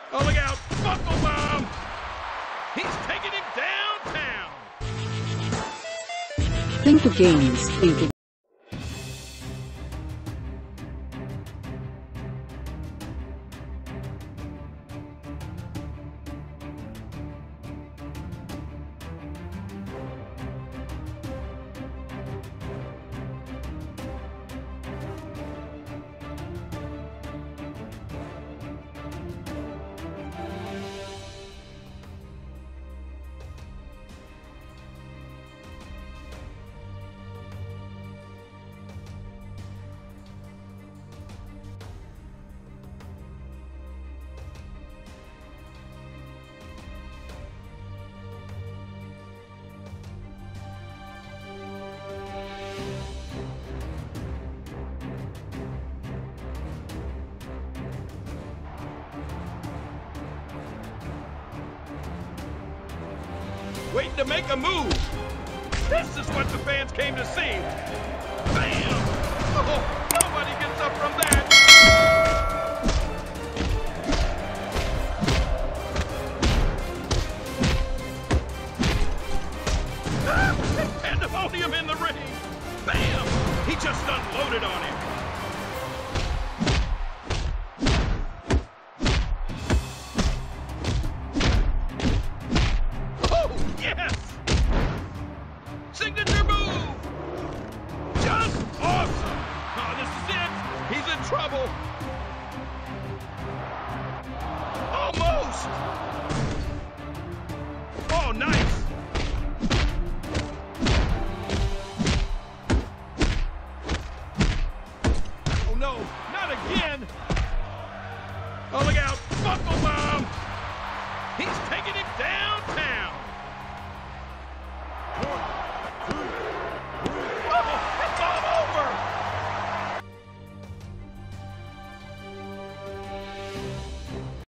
Oh, look out! Buckle bomb! He's taking him downtown! Think of games, think of Waiting to make a move. This is what the fans came to see. Bam! Oh, nobody gets up from that. Ah, pandemonium in the ring. Bam! He just unloaded on him. Yes! Signature move! Just awesome! Oh, this is it! He's in trouble! Almost! Oh, nice! Oh, no! Not again! Oh, look out! Buckle bomb!